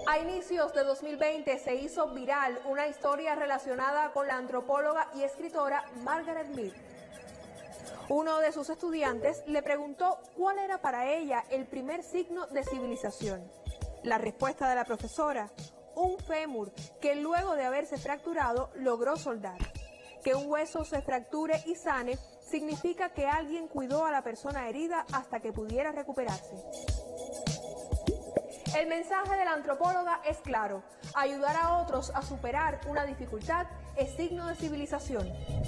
A inicios de 2020 se hizo viral una historia relacionada con la antropóloga y escritora Margaret Mead. Uno de sus estudiantes le preguntó cuál era para ella el primer signo de civilización. La respuesta de la profesora: un fémur que luego de haberse fracturado logró soldar. Que un hueso se fracture y sane significa que alguien cuidó a la persona herida hasta que pudiera recuperarse. El mensaje de la antropóloga es claro: ayudar a otros a superar una dificultad es signo de civilización.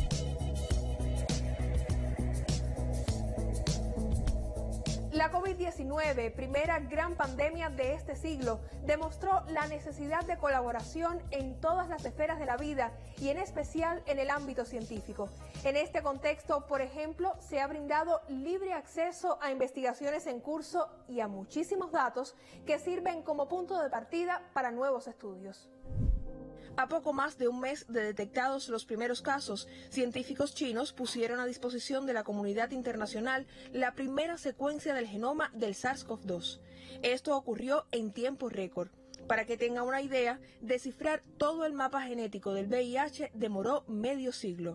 La COVID-19, primera gran pandemia de este siglo, demostró la necesidad de colaboración en todas las esferas de la vida y en especial en el ámbito científico. En este contexto, por ejemplo, se ha brindado libre acceso a investigaciones en curso y a muchísimos datos que sirven como punto de partida para nuevos estudios. A poco más de un mes de detectados los primeros casos, científicos chinos pusieron a disposición de la comunidad internacional la primera secuencia del genoma del SARS-CoV-2. Esto ocurrió en tiempo récord. Para que tenga una idea, descifrar todo el mapa genético del VIH demoró medio siglo.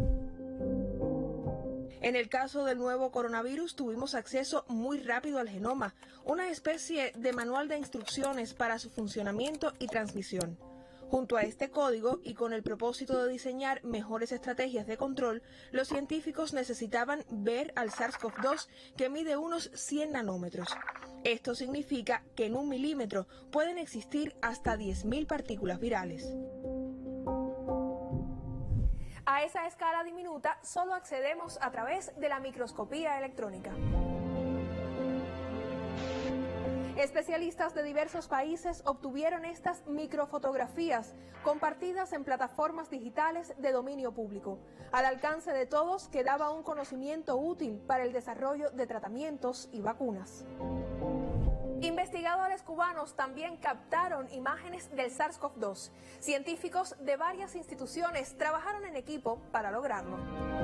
En el caso del nuevo coronavirus tuvimos acceso muy rápido al genoma, una especie de manual de instrucciones para su funcionamiento y transmisión. Junto a este código y con el propósito de diseñar mejores estrategias de control, los científicos necesitaban ver al SARS-CoV-2 que mide unos 100 nanómetros. Esto significa que en 1 milímetro pueden existir hasta 10.000 partículas virales. A esa escala diminuta solo accedemos a través de la microscopía electrónica. Especialistas de diversos países obtuvieron estas microfotografías compartidas en plataformas digitales de dominio público. Al alcance de todos quedaba un conocimiento útil para el desarrollo de tratamientos y vacunas. Investigadores cubanos también captaron imágenes del SARS-CoV-2. Científicos de varias instituciones trabajaron en equipo para lograrlo.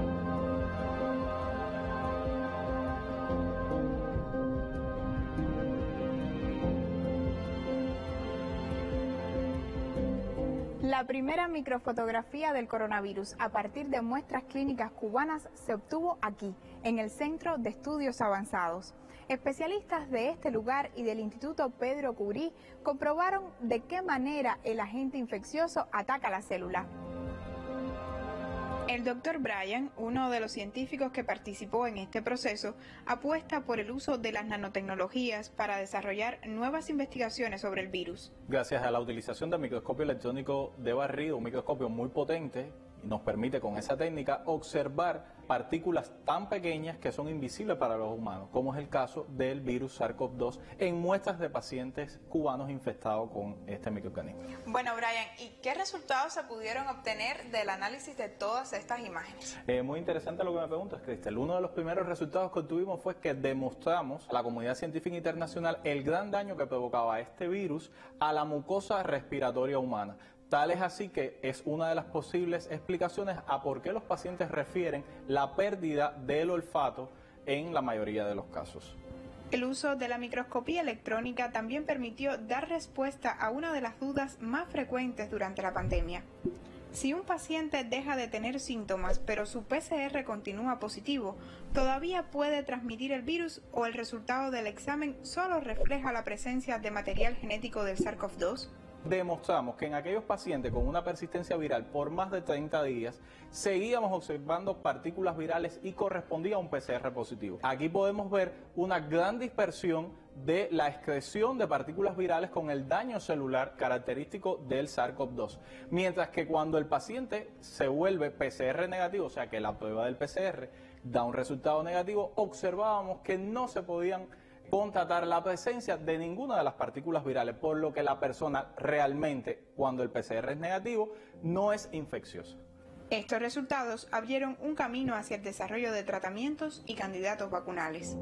La primera microfotografía del coronavirus a partir de muestras clínicas cubanas se obtuvo aquí, en el Centro de Estudios Avanzados. Especialistas de este lugar y del Instituto Pedro Curie comprobaron de qué manera el agente infeccioso ataca la célula. El doctor Bryan, uno de los científicos que participó en este proceso, apuesta por el uso de las nanotecnologías para desarrollar nuevas investigaciones sobre el virus. Gracias a la utilización del microscopio electrónico de barrido, un microscopio muy potente, nos permite con esa técnica observar partículas tan pequeñas que son invisibles para los humanos, como es el caso del virus SARS-CoV-2 en muestras de pacientes cubanos infectados con este microorganismo. Bueno, Bryan, ¿y qué resultados se pudieron obtener del análisis de todas estas imágenes? Muy interesante lo que me preguntas, Cristel. Uno de los primeros resultados que obtuvimos fue que demostramos a la comunidad científica internacional el gran daño que provocaba este virus a la mucosa respiratoria humana. Tal es así que es una de las posibles explicaciones a por qué los pacientes refieren la pérdida del olfato en la mayoría de los casos. El uso de la microscopía electrónica también permitió dar respuesta a una de las dudas más frecuentes durante la pandemia. Si un paciente deja de tener síntomas, pero su PCR continúa positivo, ¿todavía puede transmitir el virus o el resultado del examen solo refleja la presencia de material genético del SARS-CoV-2? Demostramos que en aquellos pacientes con una persistencia viral por más de 30 días, seguíamos observando partículas virales y correspondía a un PCR positivo. Aquí podemos ver una gran dispersión de la excreción de partículas virales con el daño celular característico del SARS-CoV-2. Mientras que cuando el paciente se vuelve PCR negativo, o sea que la prueba del PCR da un resultado negativo, observábamos que no se podían constatar la presencia de ninguna de las partículas virales, por lo que la persona realmente, cuando el PCR es negativo, no es infecciosa. Estos resultados abrieron un camino hacia el desarrollo de tratamientos y candidatos vacunales.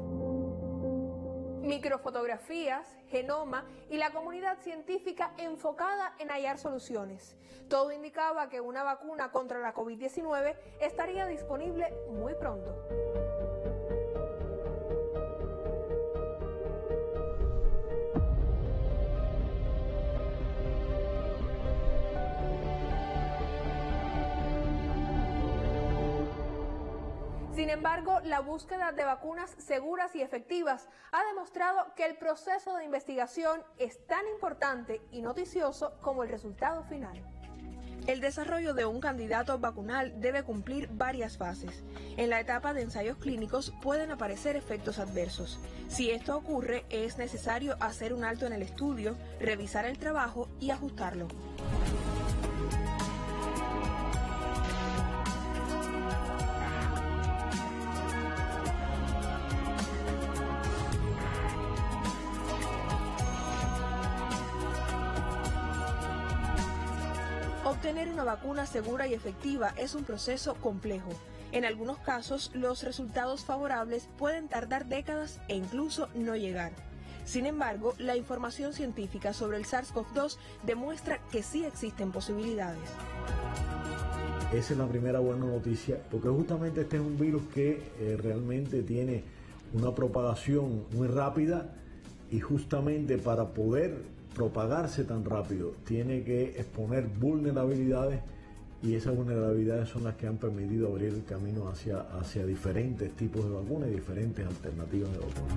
Microfotografías, genoma y la comunidad científica enfocada en hallar soluciones. Todo indicaba que una vacuna contra la COVID-19 estaría disponible muy pronto. Sin embargo, la búsqueda de vacunas seguras y efectivas ha demostrado que el proceso de investigación es tan importante y noticioso como el resultado final. El desarrollo de un candidato vacunal debe cumplir varias fases. En la etapa de ensayos clínicos pueden aparecer efectos adversos. Si esto ocurre, es necesario hacer un alto en el estudio, revisar el trabajo y ajustarlo. Obtener una vacuna segura y efectiva es un proceso complejo. En algunos casos, los resultados favorables pueden tardar décadas e incluso no llegar. Sin embargo, la información científica sobre el SARS-CoV-2 demuestra que sí existen posibilidades. Esa es la primera buena noticia, porque justamente este es un virus que realmente tiene una propagación muy rápida y justamente para poder propagarse tan rápido tiene que exponer vulnerabilidades y esas vulnerabilidades son las que han permitido abrir el camino hacia diferentes tipos de vacunas y diferentes alternativas de vacunas.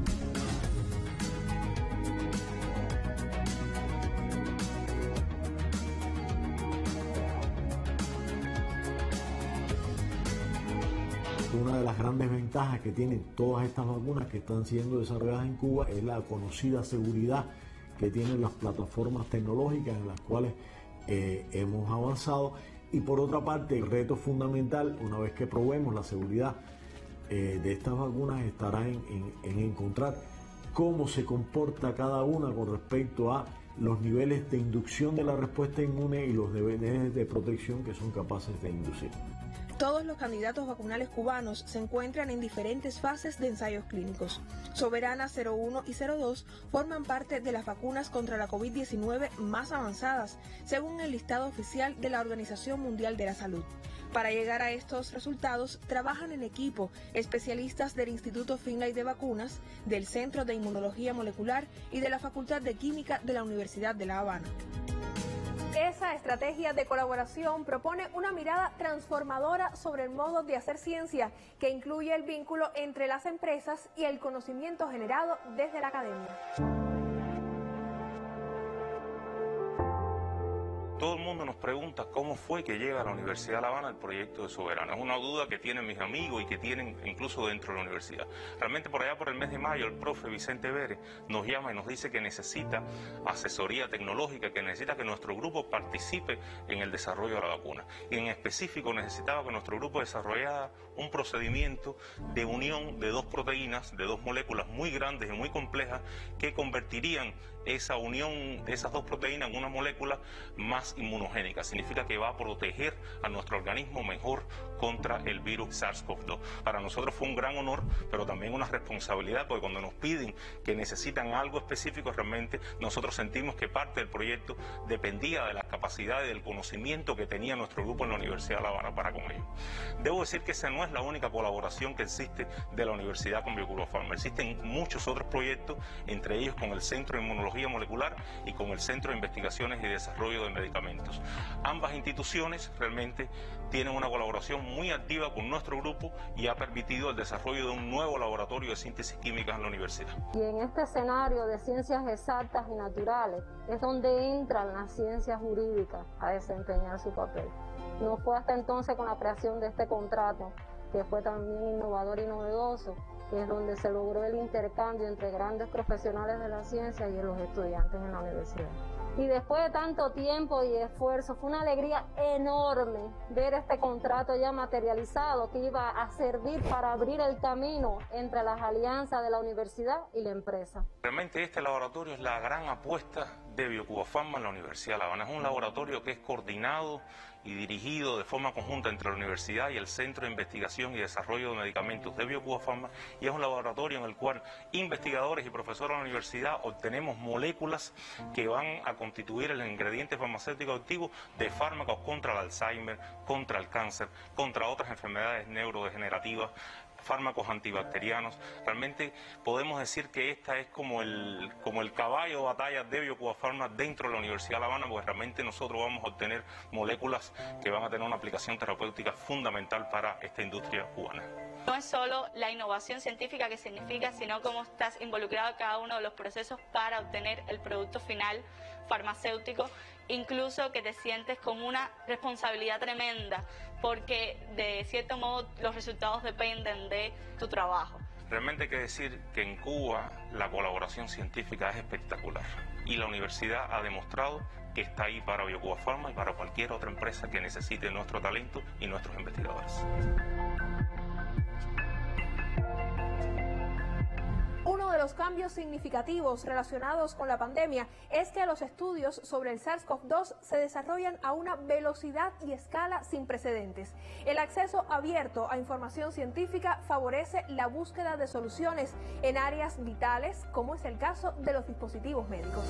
Una de las grandes ventajas que tienen todas estas vacunas que están siendo desarrolladas en Cuba es la conocida seguridad que tienen las plataformas tecnológicas en las cuales hemos avanzado, y por otra parte el reto fundamental, una vez que probemos la seguridad de estas vacunas, estará en encontrar cómo se comporta cada una con respecto a los niveles de inducción de la respuesta inmune y los niveles de protección que son capaces de inducir. Todos los candidatos vacunales cubanos se encuentran en diferentes fases de ensayos clínicos. Soberana 01 y 02 forman parte de las vacunas contra la COVID-19 más avanzadas, según el listado oficial de la Organización Mundial de la Salud. Para llegar a estos resultados, trabajan en equipo especialistas del Instituto Finlay de Vacunas, del Centro de Inmunología Molecular y de la Facultad de Química de la Universidad de La Habana. Esa estrategia de colaboración propone una mirada transformadora sobre el modo de hacer ciencia, que incluye el vínculo entre las empresas y el conocimiento generado desde la academia. Todo el mundo nos pregunta cómo fue que llega a la Universidad de La Habana el proyecto de Soberana. Es una duda que tienen mis amigos y que tienen incluso dentro de la universidad. Realmente por allá por el mes de mayo el profe Vicente Vélez nos llama y nos dice que necesita asesoría tecnológica, que necesita que nuestro grupo participe en el desarrollo de la vacuna. Y en específico necesitaba que nuestro grupo desarrollara un procedimiento de unión de dos proteínas, de dos moléculas muy grandes y muy complejas que convertirían esa unión de esas dos proteínas en una molécula más inmunogénica. Significa que va a proteger a nuestro organismo mejor contra el virus SARS-CoV-2. Para nosotros fue un gran honor, pero también una responsabilidad, porque cuando nos piden que necesitan algo específico, realmente nosotros sentimos que parte del proyecto dependía de las capacidades y del conocimiento que tenía nuestro grupo en la Universidad de La Habana para con ello. Debo decir que esa no es la única colaboración que existe de la universidad con Biocuba Pharma. Existen muchos otros proyectos, entre ellos con el Centro de Inmunología Molecular y con el Centro de Investigaciones y Desarrollo de Medicamentos. Ambas instituciones realmente tienen una colaboración muy activa con nuestro grupo y ha permitido el desarrollo de un nuevo laboratorio de síntesis química en la universidad. Y en este escenario de ciencias exactas y naturales es donde entran las ciencias jurídicas a desempeñar su papel. No fue hasta entonces con la creación de este contrato, que fue también innovador y novedoso, que es donde se logró el intercambio entre grandes profesionales de la ciencia y los estudiantes en la universidad. Y después de tanto tiempo y esfuerzo, fue una alegría enorme ver este contrato ya materializado, que iba a servir para abrir el camino entre las alianzas de la universidad y la empresa. Realmente este laboratorio es la gran apuesta de Biocuba Pharma en la Universidad de La Habana. Es un laboratorio que es coordinado y dirigido de forma conjunta entre la universidad y el Centro de Investigación y Desarrollo de Medicamentos de Biocuba Pharma, y es un laboratorio en el cual investigadores y profesores de la universidad obtenemos moléculas que van a constituir el ingrediente farmacéutico activo de fármacos contra el Alzheimer, contra el cáncer, contra otras enfermedades neurodegenerativas, fármacos antibacterianos. Realmente podemos decir que esta es como el caballo de batalla de Biocuba Pharma dentro de la Universidad de La Habana, porque realmente nosotros vamos a obtener moléculas que van a tener una aplicación terapéutica fundamental para esta industria cubana. No es solo la innovación científica que significa, sino cómo estás involucrado en cada uno de los procesos para obtener el producto final farmacéutico, incluso que te sientes con una responsabilidad tremenda, porque de cierto modo los resultados dependen de tu trabajo. Realmente hay que decir que en Cuba la colaboración científica es espectacular y la universidad ha demostrado que está ahí para BioCuba Pharma y para cualquier otra empresa que necesite nuestro talento y nuestros investigadores. Uno de los cambios significativos relacionados con la pandemia es que los estudios sobre el SARS-CoV-2 se desarrollan a una velocidad y escala sin precedentes. El acceso abierto a información científica favorece la búsqueda de soluciones en áreas vitales, como es el caso de los dispositivos médicos.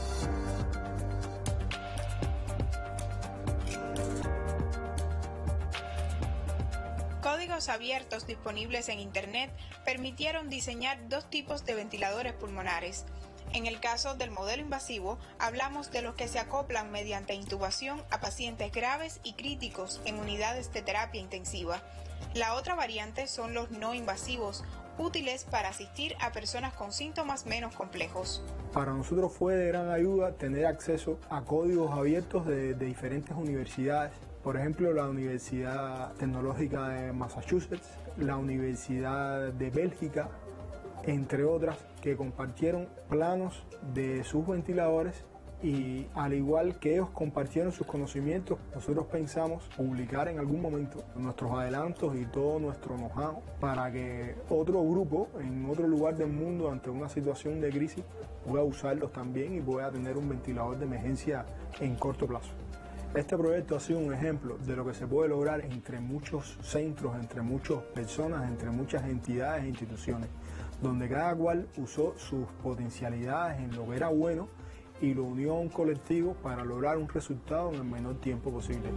Códigos abiertos disponibles en Internet permitieron diseñar dos tipos de ventiladores pulmonares. En el caso del modelo invasivo, hablamos de los que se acoplan mediante intubación a pacientes graves y críticos en unidades de terapia intensiva. La otra variante son los no invasivos, útiles para asistir a personas con síntomas menos complejos. Para nosotros fue de gran ayuda tener acceso a códigos abiertos de diferentes universidades. Por ejemplo, la Universidad Tecnológica de Massachusetts, la Universidad de Bélgica, entre otras, que compartieron planos de sus ventiladores y al igual que ellos compartieron sus conocimientos, nosotros pensamos publicar en algún momento nuestros adelantos y todo nuestro know-how para que otro grupo en otro lugar del mundo ante una situación de crisis pueda usarlos también y pueda tener un ventilador de emergencia en corto plazo. Este proyecto ha sido un ejemplo de lo que se puede lograr entre muchos centros, entre muchas personas, entre muchas entidades e instituciones, donde cada cual usó sus potencialidades en lo que era bueno y lo unió a un colectivo para lograr un resultado en el menor tiempo posible.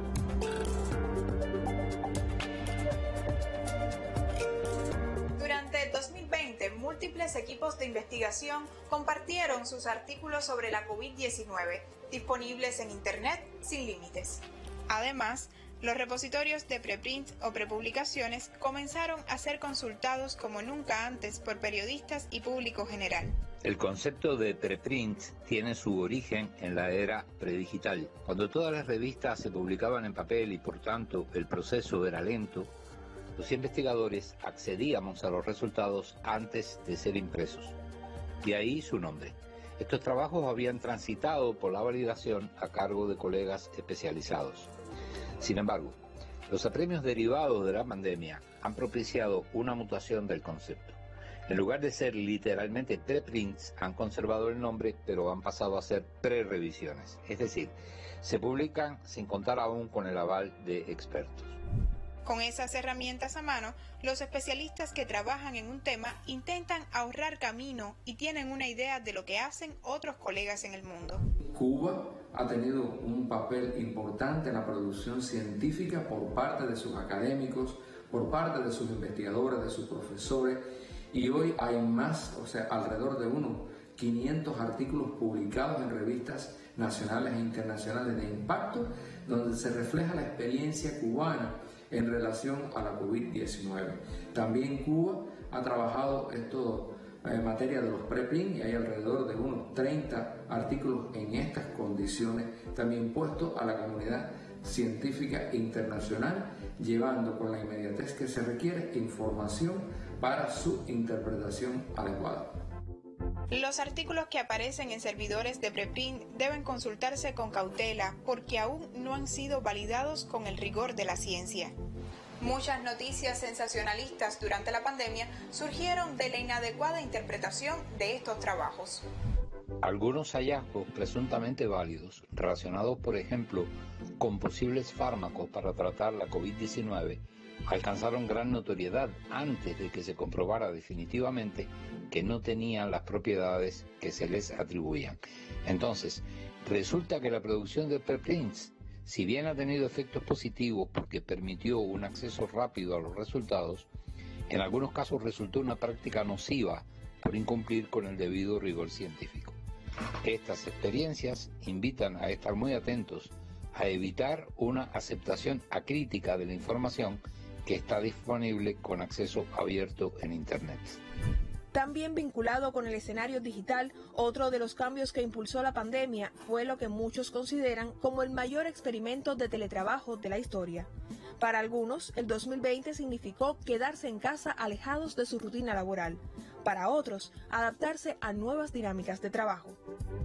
Durante 2020, múltiples equipos de investigación compartieron sus artículos sobre la COVID-19, disponibles en Internet sin límites. Además, los repositorios de preprint o prepublicaciones comenzaron a ser consultados como nunca antes por periodistas y público general. El concepto de preprint tiene su origen en la era predigital, cuando todas las revistas se publicaban en papel y por tanto el proceso era lento. Los investigadores accedíamos a los resultados antes de ser impresos. De ahí su nombre. Estos trabajos habían transitado por la validación a cargo de colegas especializados. Sin embargo, los apremios derivados de la pandemia han propiciado una mutación del concepto. En lugar de ser literalmente preprints, han conservado el nombre, pero han pasado a ser pre-revisiones. Es decir, se publican sin contar aún con el aval de expertos. Con esas herramientas a mano, los especialistas que trabajan en un tema intentan ahorrar camino y tienen una idea de lo que hacen otros colegas en el mundo. Cuba ha tenido un papel importante en la producción científica por parte de sus académicos, por parte de sus investigadores, de sus profesores, y hoy hay más, alrededor de unos 500 artículos publicados en revistas nacionales e internacionales de impacto, donde se refleja la experiencia cubana en relación a la COVID-19. También Cuba ha trabajado esto en materia de los preprint y hay alrededor de unos 30 artículos en estas condiciones, también puestos a la comunidad científica internacional, llevando con la inmediatez que se requiere información para su interpretación adecuada. Los artículos que aparecen en servidores de preprint deben consultarse con cautela porque aún no han sido validados con el rigor de la ciencia. Muchas noticias sensacionalistas durante la pandemia surgieron de la inadecuada interpretación de estos trabajos. Algunos hallazgos presuntamente válidos, relacionados por ejemplo con posibles fármacos para tratar la COVID-19, alcanzaron gran notoriedad antes de que se comprobara definitivamente que no tenían las propiedades que se les atribuían. Entonces, resulta que la producción de preprints, si bien ha tenido efectos positivos porque permitió un acceso rápido a los resultados, en algunos casos resultó una práctica nociva por incumplir con el debido rigor científico. Estas experiencias invitan a estar muy atentos a evitar una aceptación acrítica de la información que está disponible con acceso abierto en Internet. También vinculado con el escenario digital, otro de los cambios que impulsó la pandemia fue lo que muchos consideran como el mayor experimento de teletrabajo de la historia. Para algunos, el 2020 significó quedarse en casa alejados de su rutina laboral. Para otros, adaptarse a nuevas dinámicas de trabajo.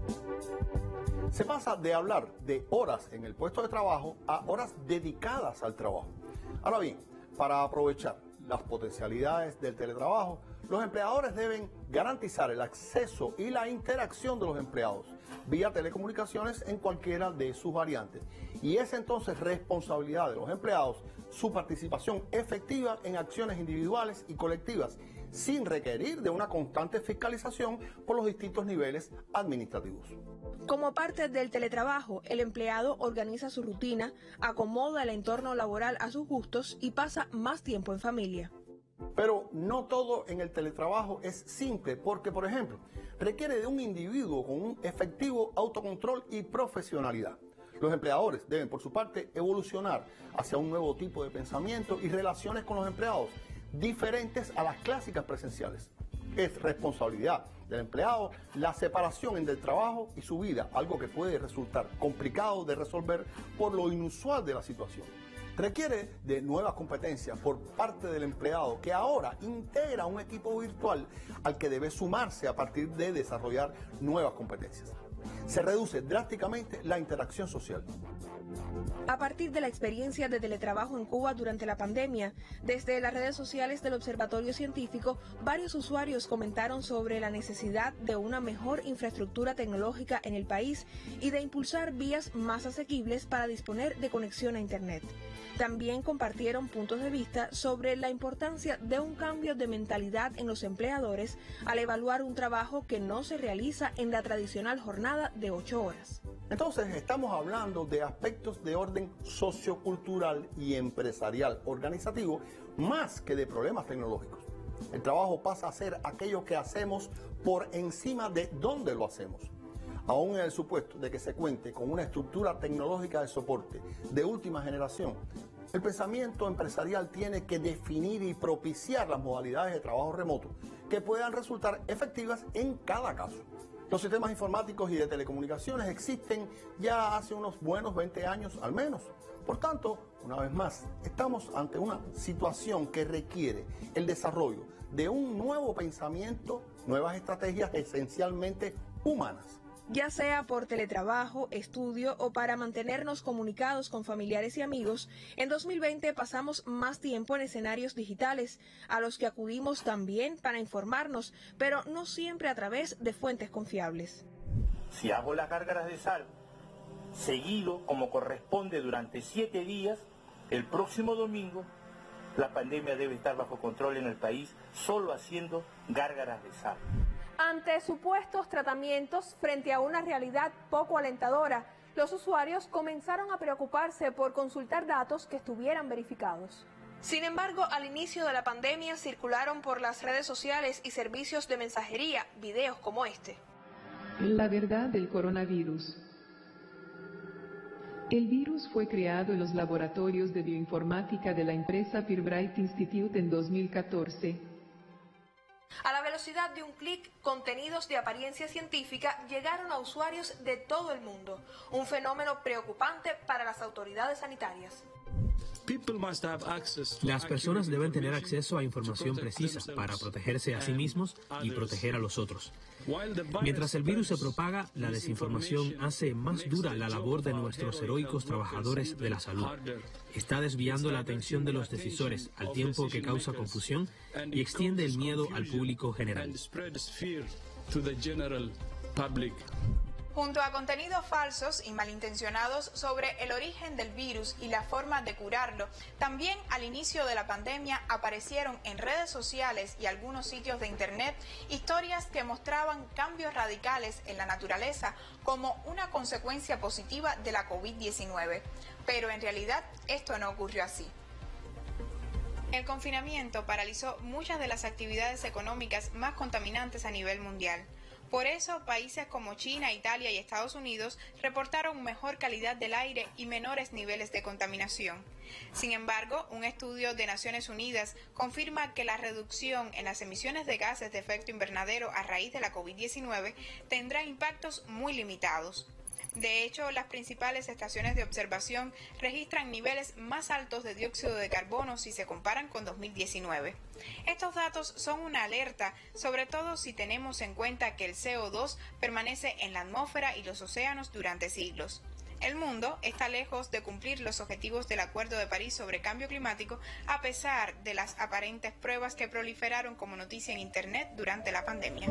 Se pasa de hablar de horas en el puesto de trabajo a horas dedicadas al trabajo. Ahora bien, para aprovechar las potencialidades del teletrabajo, los empleadores deben garantizar el acceso y la interacción de los empleados vía telecomunicaciones en cualquiera de sus variantes. Y es entonces responsabilidad de los empleados su participación efectiva en acciones individuales y colectivas, sin requerir de una constante fiscalización por los distintos niveles administrativos. Como parte del teletrabajo, el empleado organiza su rutina, acomoda el entorno laboral a sus gustos y pasa más tiempo en familia. Pero no todo en el teletrabajo es simple porque, por ejemplo, requiere de un individuo con un efectivo autocontrol y profesionalidad. Los empleadores deben, por su parte, evolucionar hacia un nuevo tipo de pensamiento y relaciones con los empleados, diferentes a las clásicas presenciales. Es responsabilidad del empleado la separación entre el trabajo y su vida, algo que puede resultar complicado de resolver por lo inusual de la situación. Requiere de nuevas competencias por parte del empleado, que ahora integra un equipo virtual al que debe sumarse a partir de desarrollar nuevas competencias. Se reduce drásticamente la interacción social. A partir de la experiencia de teletrabajo en Cuba durante la pandemia, desde las redes sociales del Observatorio Científico, varios usuarios comentaron sobre la necesidad de una mejor infraestructura tecnológica en el país y de impulsar vías más asequibles para disponer de conexión a Internet. También compartieron puntos de vista sobre la importancia de un cambio de mentalidad en los empleadores al evaluar un trabajo que no se realiza en la tradicional jornada de 8 horas. Entonces, estamos hablando de aspectos de orden sociocultural y empresarial organizativo, más que de problemas tecnológicos. El trabajo pasa a ser aquello que hacemos por encima de dónde lo hacemos. Aún en el supuesto de que se cuente con una estructura tecnológica de soporte de última generación, el pensamiento empresarial tiene que definir y propiciar las modalidades de trabajo remoto que puedan resultar efectivas en cada caso. Los sistemas informáticos y de telecomunicaciones existen ya hace unos buenos 20 años al menos. Por tanto, una vez más, estamos ante una situación que requiere el desarrollo de un nuevo pensamiento, nuevas estrategias esencialmente humanas. Ya sea por teletrabajo, estudio o para mantenernos comunicados con familiares y amigos, en 2020 pasamos más tiempo en escenarios digitales, a los que acudimos también para informarnos, pero no siempre a través de fuentes confiables. Si hago las gárgaras de sal seguido como corresponde durante 7 días, el próximo domingo la pandemia debe estar bajo control en el país solo haciendo gárgaras de sal. Ante supuestos tratamientos frente a una realidad poco alentadora, los usuarios comenzaron a preocuparse por consultar datos que estuvieran verificados. Sin embargo, al inicio de la pandemia circularon por las redes sociales y servicios de mensajería videos como este. La verdad del coronavirus. El virus fue creado en los laboratorios de bioinformática de la empresa Pirbright Institute en 2014. A la velocidad de un clic, contenidos de apariencia científica llegaron a usuarios de todo el mundo, un fenómeno preocupante para las autoridades sanitarias. Las personas deben tener acceso a información precisa para protegerse a sí mismos y proteger a los otros. Mientras el virus se propaga, la desinformación hace más dura la labor de nuestros heroicos trabajadores de la salud. Está desviando la atención de los decisores al tiempo que causa confusión y extiende el miedo al público general. Junto a contenidos falsos y malintencionados sobre el origen del virus y la forma de curarlo, también al inicio de la pandemia aparecieron en redes sociales y algunos sitios de internet historias que mostraban cambios radicales en la naturaleza como una consecuencia positiva de la COVID-19. Pero en realidad esto no ocurrió así. El confinamiento paralizó muchas de las actividades económicas más contaminantes a nivel mundial. Por eso, países como China, Italia y Estados Unidos reportaron mejor calidad del aire y menores niveles de contaminación. Sin embargo, un estudio de Naciones Unidas confirma que la reducción en las emisiones de gases de efecto invernadero a raíz de la COVID-19 tendrá impactos muy limitados. De hecho, las principales estaciones de observación registran niveles más altos de dióxido de carbono si se comparan con 2019. Estos datos son una alerta, sobre todo si tenemos en cuenta que el CO2 permanece en la atmósfera y los océanos durante siglos. El mundo está lejos de cumplir los objetivos del Acuerdo de París sobre cambio climático, a pesar de las aparentes pruebas que proliferaron como noticia en Internet durante la pandemia.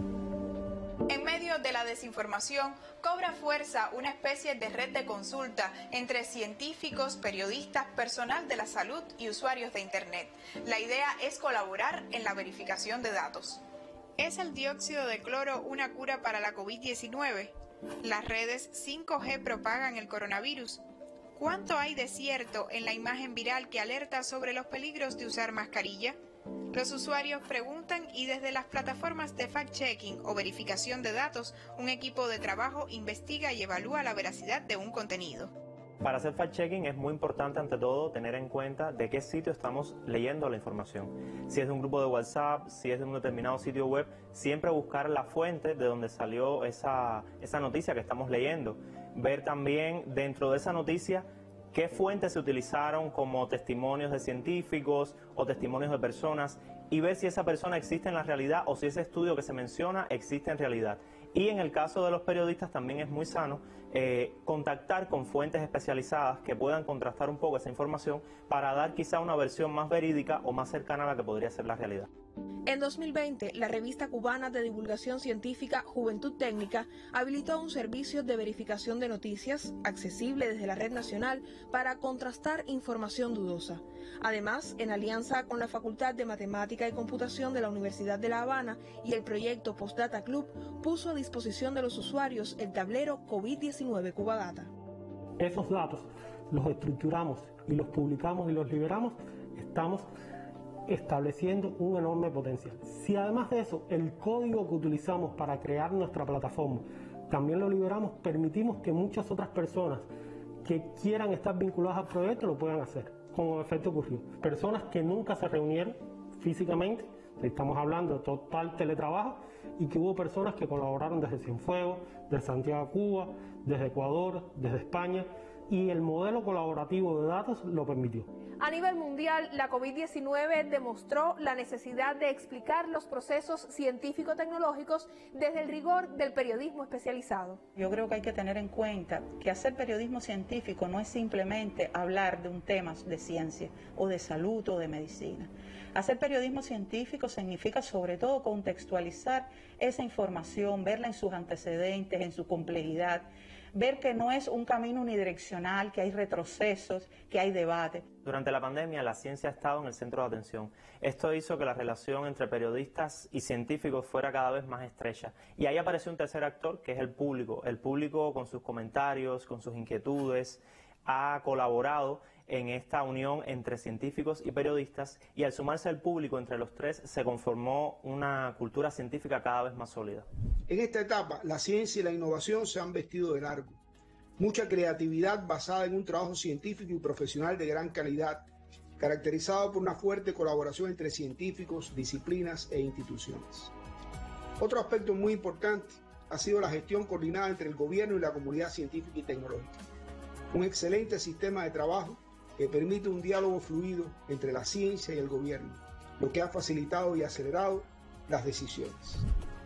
En medio de la desinformación, cobra fuerza una especie de red de consulta entre científicos, periodistas, personal de la salud y usuarios de Internet. La idea es colaborar en la verificación de datos. ¿Es el dióxido de cloro una cura para la COVID-19? ¿Las redes 5G propagan el coronavirus? ¿Cuánto hay de cierto en la imagen viral que alerta sobre los peligros de usar mascarilla? Los usuarios preguntan y desde las plataformas de fact-checking o verificación de datos, un equipo de trabajo investiga y evalúa la veracidad de un contenido. Para hacer fact-checking es muy importante, ante todo, tener en cuenta de qué sitio estamos leyendo la información. Si es de un grupo de WhatsApp, si es de un determinado sitio web, siempre buscar la fuente de donde salió esa noticia que estamos leyendo. Ver también dentro de esa noticia qué fuentes se utilizaron como testimonios de científicos o testimonios de personas y ver si esa persona existe en la realidad o si ese estudio que se menciona existe en realidad. Y en el caso de los periodistas también es muy sano contactar con fuentes especializadas que puedan contrastar un poco esa información para dar quizá una versión más verídica o más cercana a la que podría ser la realidad. En 2020, la revista cubana de divulgación científica Juventud Técnica habilitó un servicio de verificación de noticias accesible desde la red nacional para contrastar información dudosa. Además, en alianza con la Facultad de Matemática y Computación de la Universidad de La Habana y el proyecto Postdata Club, puso a disposición de los usuarios el tablero COVID-19 Cubadata. Esos datos los estructuramos y los publicamos y los liberamos, estamos estableciendo un enorme potencial. Si además de eso, el código que utilizamos para crear nuestra plataforma también lo liberamos, permitimos que muchas otras personas que quieran estar vinculadas al proyecto lo puedan hacer, como efecto ocurrió. Personas que nunca se reunieron físicamente, estamos hablando de total teletrabajo, y que hubo personas que colaboraron desde Cienfuegos, desde Santiago, Cuba, desde Ecuador, desde España, y el modelo colaborativo de datos lo permitió. A nivel mundial, la COVID-19 demostró la necesidad de explicar los procesos científico-tecnológicos desde el rigor del periodismo especializado. Yo creo que hay que tener en cuenta que hacer periodismo científico no es simplemente hablar de un tema de ciencia o de salud o de medicina. Hacer periodismo científico significa sobre todo contextualizar esa información, verla en sus antecedentes, en su complejidad, ver que no es un camino unidireccional, que hay retrocesos, que hay debate. Durante la pandemia, la ciencia ha estado en el centro de atención. Esto hizo que la relación entre periodistas y científicos fuera cada vez más estrecha. Y ahí apareció un tercer actor, que es el público. El público, con sus comentarios, con sus inquietudes, ha colaborado en esta unión entre científicos y periodistas, y al sumarse el público entre los tres se conformó una cultura científica cada vez más sólida. En esta etapa, la ciencia y la innovación se han vestido de largo. Mucha creatividad basada en un trabajo científico y profesional de gran calidad, caracterizado por una fuerte colaboración entre científicos, disciplinas e instituciones. Otro aspecto muy importante ha sido la gestión coordinada entre el gobierno y la comunidad científica y tecnológica. Un excelente sistema de trabajo que permite un diálogo fluido entre la ciencia y el gobierno, lo que ha facilitado y acelerado las decisiones.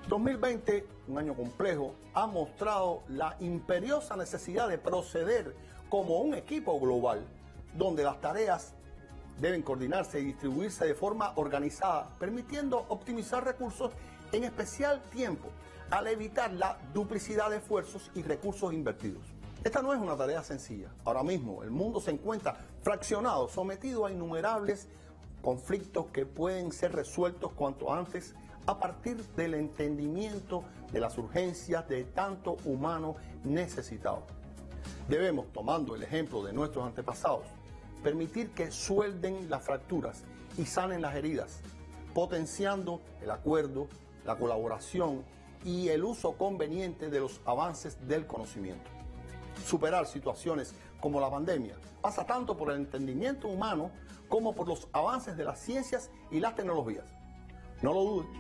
2020, un año complejo, ha mostrado la imperiosa necesidad de proceder como un equipo global, donde las tareas deben coordinarse y distribuirse de forma organizada, permitiendo optimizar recursos, en especial tiempo, al evitar la duplicidad de esfuerzos y recursos invertidos. Esta no es una tarea sencilla. Ahora mismo el mundo se encuentra fraccionado, sometido a innumerables conflictos que pueden ser resueltos cuanto antes a partir del entendimiento de las urgencias de tanto humano necesitado. Debemos, tomando el ejemplo de nuestros antepasados, permitir que suelden las fracturas y sanen las heridas, potenciando el acuerdo, la colaboración y el uso conveniente de los avances del conocimiento. Superar situaciones como la pandemia pasa tanto por el entendimiento humano como por los avances de las ciencias y las tecnologías. No lo dudes.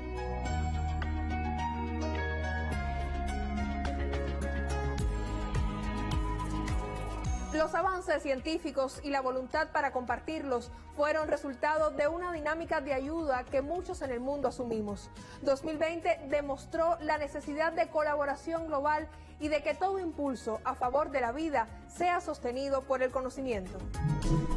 Los avances científicos y la voluntad para compartirlos fueron resultado de una dinámica de ayuda que muchos en el mundo asumimos. 2020 demostró la necesidad de colaboración global y de que todo impulso a favor de la vida sea sostenido por el conocimiento.